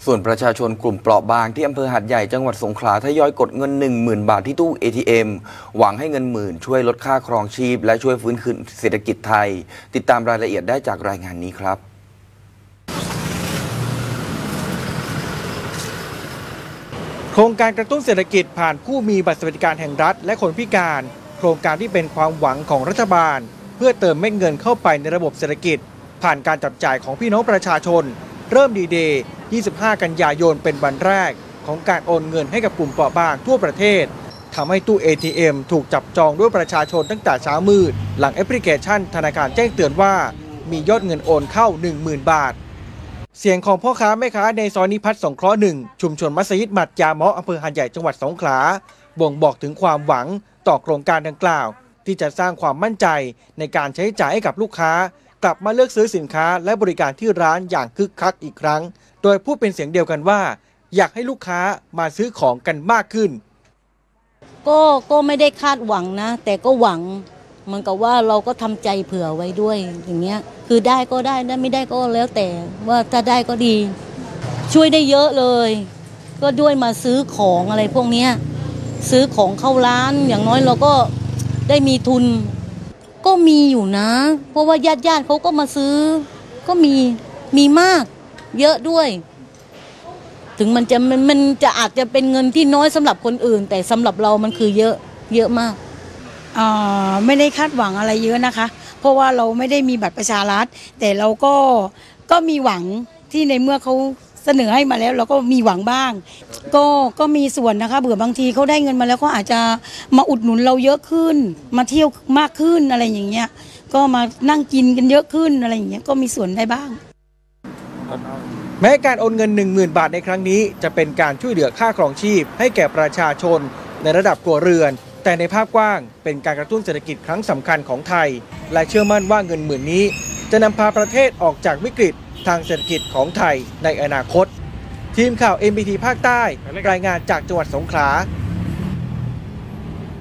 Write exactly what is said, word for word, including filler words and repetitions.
ส่วนประชาชนกลุ่มเปราะบางที่อำเภอหาดใหญ่จังหวัดสงขลาทยอยกดเงิน หนึ่งหมื่น บาทที่ตู้ เอ ที เอ็ม หวังให้เงินหมื่นช่วยลดค่าครองชีพและช่วยฟื้นคืนเศรษฐกิจไทยติดตามรายละเอียดได้จากรายงานนี้ครับโครงการกระตุ้นเศรษฐกิจผ่านผู้มีบัตรสวัสดิการแห่งรัฐและคนพิการโครงการที่เป็นความหวังของรัฐบาลเพื่อเติมเม็ดเงินเข้าไปในระบบเศรษฐกิจผ่านการจับจ่ายของพี่น้องประชาชนเริ่มดีเดย์ ยี่สิบห้า กันยายนเป็นวันแรกของการโอนเงินให้กับกลุ่มเปราะบางทั่วประเทศทำให้ตู้ เอ ที เอ็ม ถูกจับจองด้วยประชาชนตั้งแต่เช้ามืดหลังแอปพลิเคชันธนาคารแจ้งเตือนว่ามียอดเงินโอนเข้า หนึ่งหมื่น บาทเสียงของพ่อค้าแม่ค้าในซอยนิพัฒน์สงเคราะห์หนึ่งชุมชนมัสยิดหมัดยาเมาะอำเภอหาดใหญ่จังหวัดสงขลาบ่งบอกถึงความหวังต่อโครงการดังกล่าวที่จะสร้างความมั่นใจในการใช้จ่ายให้กับลูกค้ากลับมาเลือกซื้อสินค้าและบริการที่ร้านอย่างคึกคักอีกครั้งโดยพูดเป็นเสียงเดียวกันว่าอยากให้ลูกค้ามาซื้อของกันมากขึ้นก็ก็ไม่ได้คาดหวังนะแต่ก็หวังเหมือนกับว่าเราก็ทำใจเผื่อไว้ด้วยอย่างเงี้ยคือได้ก็ได้ได้ไม่ได้ก็แล้วแต่ว่าถ้าได้ก็ดีช่วยได้เยอะเลยก็ด้วยมาซื้อของอะไรพวกเนี้ยซื้อของเข้าร้านอย่างน้อยเราก็ได้มีทุนก็มีอยู่นะเพราะว่าญาติญาติเขาก็มาซื้อก็มีมีมากเยอะด้วยถึงมันจะมันมันจะอาจจะเป็นเงินที่น้อยสำหรับคนอื่นแต่สำหรับเรามันคือเยอะเยอะมากอ่าไม่ได้คาดหวังอะไรเยอะนะคะเพราะว่าเราไม่ได้มีบัตรประชารัฐแต่เราก็ก็มีหวังที่ในเมื่อเขาเสนอให้มาแล้วเราก็มีหวังบ้างก็ก็มีส่วนนะคะเผื่อบางทีเขาได้เงินมาแล้วเขาอาจจะมาอุดหนุนเราเยอะขึ้นมาเที่ยวมากขึ้นอะไรอย่างเงี้ยก็มานั่งกินกันเยอะขึ้นอะไรอย่างเงี้ยก็มีส่วนได้บ้างแม้การโอนเงิน หนึ่งหมื่น บาทในครั้งนี้จะเป็นการช่วยเหลือค่าครองชีพให้แก่ประชาชนในระดับครัวเรือนแต่ในภาพกว้างเป็นการกระตุ้นเศรษฐกิจครั้งสำคัญของไทยและเชื่อมั่นว่าเงินหมื่นนี้จะนำพาประเทศออกจากวิกฤตทางเศรษฐกิจของไทยในอนาคตทีมข่าว เอ็ม บี ที ภาคใต้รายงานจากจังหวัดสงขลา